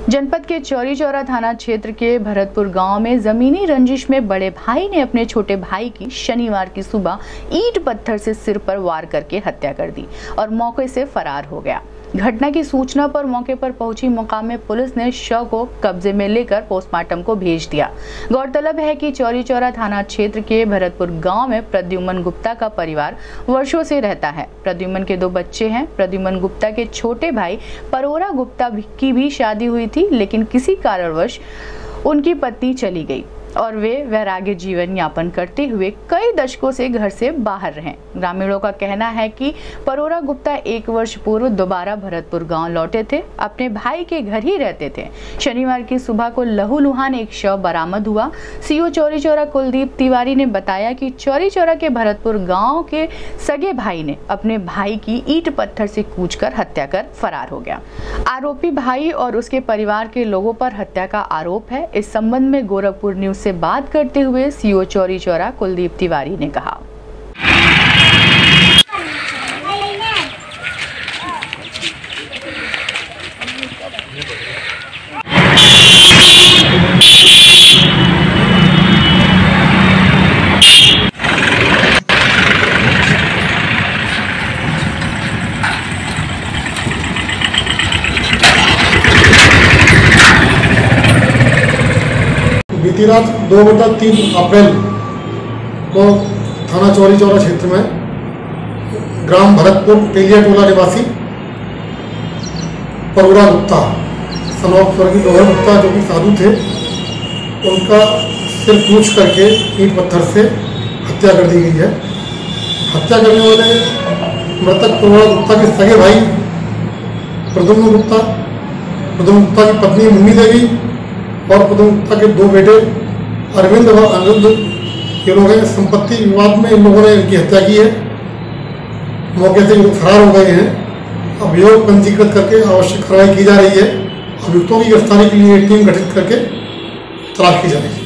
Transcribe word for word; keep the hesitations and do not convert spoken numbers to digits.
जनपद के चौरी चौरा थाना क्षेत्र के भरतपुर गांव में जमीनी रंजिश में बड़े भाई ने अपने छोटे भाई की शनिवार की सुबह ईंट पत्थर से सिर पर वार करके हत्या कर दी और मौके से फरार हो गया। घटना की सूचना पर मौके पर पहुंची मुकामी पुलिस ने शव को कब्जे में लेकर पोस्टमार्टम को भेज दिया। गौरतलब है कि चौरी चौरा थाना क्षेत्र के भरतपुर गांव में प्रद्युमन गुप्ता का परिवार वर्षों से रहता है। प्रद्युमन के दो बच्चे हैं। प्रद्युमन गुप्ता के छोटे भाई परोरा गुप्ता की भी शादी हुई थी, लेकिन किसी कारणवश उनकी पत्नी चली गई और वे वैराग्य जीवन यापन करते हुए कई दशकों से घर से बाहर रहे। ग्रामीणों का कहना है कि परोरा गुप्ता एक वर्ष पूर्व दोबारा भरतपुर गांव लौटे थे, अपने भाई के घर ही रहते थे। शनिवार की सुबह को लहूलुहान एक शव बरामद हुआ। सीओ चौरी चौरा कुलदीप तिवारी ने बताया कि चौरी चौरा के भरतपुर गाँव के सगे भाई ने अपने भाई की ईंट पत्थर से कूचकर हत्या कर फरार हो गया। आरोपी भाई और उसके परिवार के लोगों पर हत्या का आरोप है। इस संबंध में गोरखपुर न्यूज से बात करते हुए सीओ चौरी चौरा कुलदीप तिवारी ने कहा, बीती रात दो बटा तीन अप्रैल को थाना चौरी चौरा क्षेत्र में ग्राम भरतपुर टेलिया टोला निवासी परोरा गुप्ता सनौफ स्वर्गीय लोहर गुप्ता जो कि साधु थे, उनका सिर कूच करके ईंट पत्थर से हत्या कर दी गई है। हत्या करने वाले मृतक परोरा गुप्ता के सगे भाई प्रद्युम्न गुप्ता, प्रद्युम्न गुप्ता की पत्नी मुन्नी देवी और प्रद्युम्न गुप्ता के दो बेटे अरविंद व अनिरुद्ध ये लोग हैं। संपत्ति विवाद में इन लोगों ने इनकी हत्या की है। मौके से लोग फरार हो गए हैं। अभियोग पंजीकृत करके आवश्यक कार्रवाई की जा रही है। अभियुक्तों की गिरफ्तारी के लिए टीम गठित करके तलाश की जा रही है।